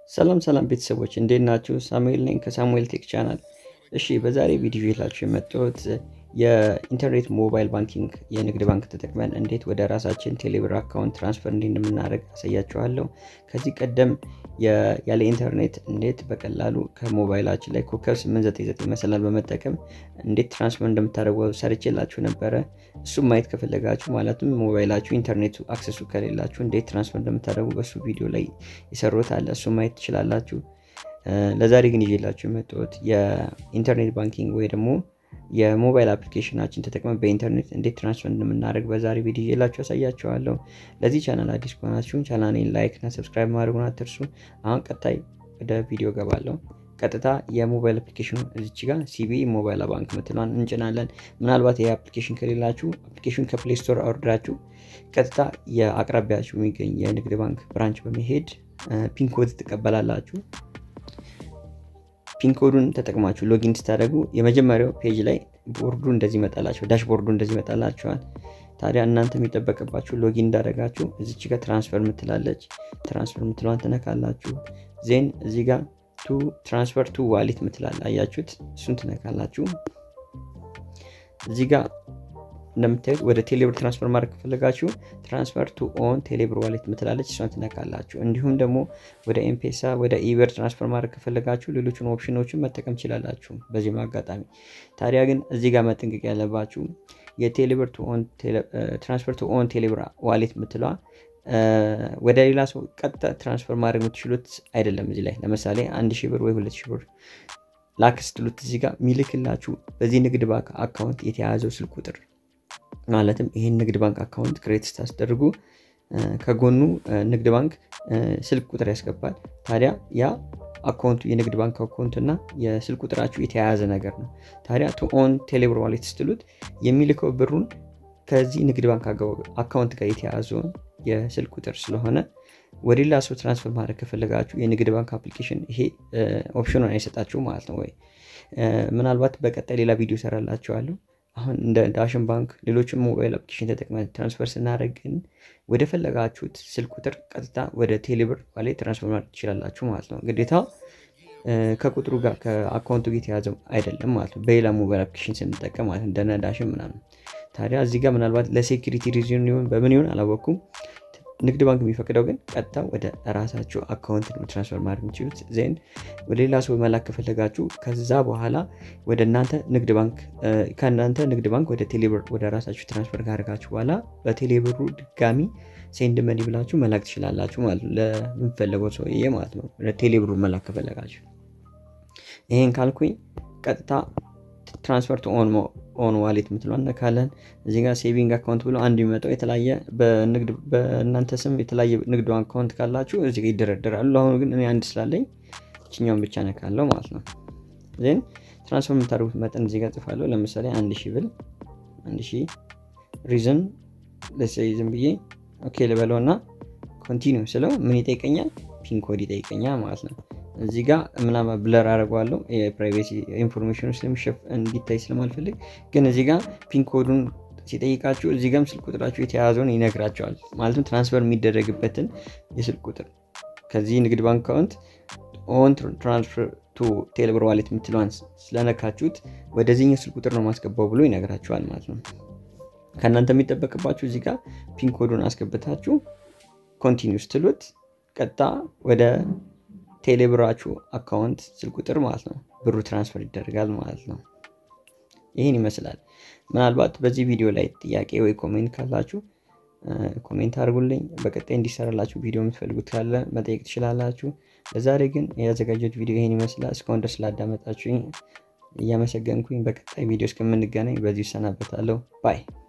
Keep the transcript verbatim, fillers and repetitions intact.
ሰላም ሰላም ቤተሰቦች እንዴት ናችሁ? ሳሙኤል ነኝ ከሳሙኤል ቴክ ቻናል። እሺ በዛሬ ቪዲዮ ይላችሁ የመጣሁት የኢንተርኔት ሞባይል ባንኪንግ የንግድ ባንክ ተጠቅመን እንዴት ወደ ራሳችን ቴሌብር አካውንት ትራንስፈር እንደምናደርግ አሳያችኋለሁ። ከዚህ ቀደም ያለ ኢንተርኔት እንዴት በቀላሉ ከሞባይላችን ላይ ኮከብ ስምንት ዘጠኝ ዘጠኝ መሰላል በመጠቀም እንዴት ትራንስፈር እንደምታደርጉ ሰርቼላችሁ ነበር። እሱም ማየት ከፈለጋችሁ ማለትም ሞባይላችሁ ኢንተርኔቱ አክሰሱ ከሌላችሁ እንዴት ትራንስፈር እንደምታደርጉ በሱ ቪዲዮ ላይ ይሰሩት አለ። እሱም ማየት ትችላላችሁ። ለዛሬ ግን ይዤላችሁ የመጣሁት የኢንተርኔት ባንኪንግ ወይ ደግሞ የሞባይል አፕሊኬሽናችን ተጠቅመን በኢንተርኔት እንዴት ትራንስፈር እንደምናደርግ በዛሬ ቪዲዮ ይዤላችሁ አሳያችኋለሁ። ለዚህ ቻናል አዲስ ከሆናችሁ ቻናሌን ላይክ እና ሰብስክራይብ ማድረጉን አትርሱ። አሁን ቀጣይ ወደ ቪዲዮ ገባለሁ። ቀጥታ የሞባይል አፕሊኬሽኑ እዚች ጋር ሲቢኢ ሞባይል ባንክ ምትሏን እንጭናለን። ምናልባት ይሄ አፕሊኬሽን ከሌላችሁ አፕሊኬሽን ከፕሌይ ስቶር አውርዳችሁ ቀጥታ የአቅራቢያችሁ የሚገኝ የንግድ ባንክ ብራንች በመሄድ ፒን ኮድ ትቀበላላችሁ። ፒን ኮዱን ተጠቅማችሁ ሎጊን ስታደርጉ የመጀመሪያው ፔጅ ላይ ቦርዱ እንደዚህ ይመጣላችሁ፣ ዳሽቦርዱ እንደዚህ ይመጣላችኋል። ታዲያ እናንተ የሚጠበቅባችሁ ሎጊን እንዳደረጋችሁ እዚች ጋር ትራንስፈር ምትላለች፣ ትራንስፈር ምትሏን ትነካላችሁ። ዜን እዚህ ጋር ቱ ትራንስፈር ቱ ዋሌት ምትላል አያችሁት፣ እሱን ትነካላችሁ። እዚህ ጋር እንደምታዩት ወደ ቴሌብር ትራንስፈር ማድረግ ከፈለጋችሁ ትራንስፈር ቱ ኦን ቴሌብር ዋሌት ምትላለች፣ እሷን ትነካላችሁ። እንዲሁም ደግሞ ወደ ኤምፔሳ ወደ ኢበር ትራንስፈር ማድረግ ከፈለጋችሁ ሌሎችን ኦፕሽኖችን መጠቀም ትችላላችሁ በዚህ አጋጣሚ። ታዲያ ግን እዚህ ጋር መጠንቀቅ ያለባችሁ የቴሌብር ቱ ኦን ትራንስፈር ቱ ኦን ቴሌብር ዋሌት ምትሏ ወደ ሌላ ሰው ቀጥታ ትራንስፈር ማድረግ የምትችሉት አይደለም። እዚህ ላይ ለምሳሌ አንድ ሺህ ብር ወይ ሁለት ሺህ ብር ላክስትሉት እዚህ ጋር ሚልክላችሁ በዚህ ንግድ ባንክ አካውንት የተያዘው ስልክ ቁጥር ማለትም ይሄን ንግድ ባንክ አካውንት ክሬት ስታስደርጉ ከጎኑ ንግድ ባንክ ስልክ ቁጥር ያስገባል። ታዲያ ያ አካውንቱ የንግድ ባንክ አካውንትና የስልክ ቁጥራችሁ የተያያዘ ነገር ነው። ታዲያ ቱ ኦን ቴሌብር ዋሌት ስትሉት የሚልከው ብሩን ከዚህ ንግድ ባንክ አካውንት ጋር የተያያዘውን የስልክ ቁጥር ስለሆነ ወደ ሌላ ሰው ትራንስፈር ማድረግ ከፈለጋችሁ የንግድ ባንክ አፕሊኬሽን ይሄ ኦፕሽኑን አይሰጣችሁ ማለት ነው። ወይ ምናልባት በቀጣይ ሌላ ቪዲዮ ሰራላችኋለሁ። አሁን እንደ ዳሽን ባንክ ሌሎችም ሞባይል አፕሊኬሽን ተጠቅመን ትራንስፈር ስናደርግ ግን ወደ ፈለጋችሁት ስልክ ቁጥር ቀጥታ ወደ ቴሌብር ዋሌት ትራንስፈር ማድረግ ትችላላችሁ ማለት ነው። ግዴታ ከቁጥሩ ጋር ከአካውንቱ ጋር የተያዘው አይደለም ማለት ነው፣ በሌላ ሞባይል አፕሊኬሽን ስንጠቀም ማለት እንደ ዳሽን ምናምን። ታዲያ እዚህ ጋር ምናልባት ለሴኩሪቲ ሪዝን ይሁን በምን ይሁን አላወኩም፣ ንግድ ባንክ የሚፈቅደው ግን ቀጥታ ወደ ራሳችሁ አካውንት ነው ትራንስፈር ማድረግ የምትችሉት። ዜን ወደ ሌላ ሰው መላክ ከፈለጋችሁ ከዛ በኋላ ወደ እናንተ ንግድ ባንክ ከእናንተ ንግድ ባንክ ወደ ቴሌብር ወደ ራሳችሁ ትራንስፈር ካደረጋችሁ በኋላ በቴሌብሩ ድጋሚ ሴንድ መኒ ብላችሁ መላክ ትችላላችሁ ማለት ነው፣ ለምትፈልጉት ሰው ይሄ ማለት ነው። ወደ ቴሌብሩ መላክ ከፈለጋችሁ ይሄን ካልኩኝ ቀጥታ ትራንስፈር ቱ ኦን ኦን ዋሌት ምትሏን ነካለን። እዚህ ጋር ሴቪንግ አካውንት ብሎ አንድ የሚመጣው የተለያየ በንግድ በእናንተ ስም የተለያየ ንግድ አካውንት ካላችሁ እዚህ ጋር ይደረደራሉ። አሁን ግን እኔ አንድ ስላለኝ እቺኛውን ብቻ ነካለው ማለት ነው። ዜን ትራንስፈር የምታደርጉት መጠን እዚህ ጋር ጽፋለሁ። ለምሳሌ አንድ ሺህ ብር አንድ ሺህ ሪዝን ለሴይ ዝም ብዬ ኦኬ ልበለውና ኮንቲኒው ስለው ምን ይጠይቀኛል? ፒን ኮድ ይጠይቀኛል ማለት ነው። እዚህ ጋር ምናምን ብለር አደርጋለሁ የፕራይቬሲ ኢንፎርሜሽን ስለምሸፍ እንዲታይ ስለማልፈልግ፣ ግን እዚህ ጋር ፒን ኮዱን ሲጠይቃችሁ እዚህ ጋርም ስልክ ቁጥራችሁ የተያያዘውን ይነግራችኋል። ማለትም ትራንስፈር የሚደረግበትን የስልክ ቁጥር ከዚህ ንግድ ባንክ አካውንት ኦን ትራንስፈር ቱ ቴሌብር ዋሌት ምትሏን ስለነካችሁት ወደዚህኛው ስልክ ቁጥር ነው ማስገባው ብሎ ይነግራችኋል ማለት ነው። ከእናንተ የሚጠበቅባችሁ እዚህ ጋር ፒን ኮዱን አስገብታችሁ ኮንቲኒው ስትሉት ቀጥታ ወደ ቴሌብራችሁ አካውንት ስልክ ቁጥር ማለት ነው ብሩ ትራንስፈር ይደረጋል ማለት ነው። ይሄን ይመስላል። ምናልባት በዚህ ቪዲዮ ላይ ጥያቄ ወይ ኮሜንት ካላችሁ ኮሜንት አድርጉልኝ። በቀጣይ እንዲሰራላችሁ ቪዲዮ የምትፈልጉት ካለ መጠየቅ ትችላላችሁ። ለዛሬ ግን ያዘጋጀሁት ቪዲዮ ይሄን ይመስላል። እስካሁን ድረስ ስላዳመጣችሁኝ እያመሰገንኩኝ በቀጣይ ቪዲዮ እስከምንገናኝ በዚህ ሰናበታለሁ። ባይ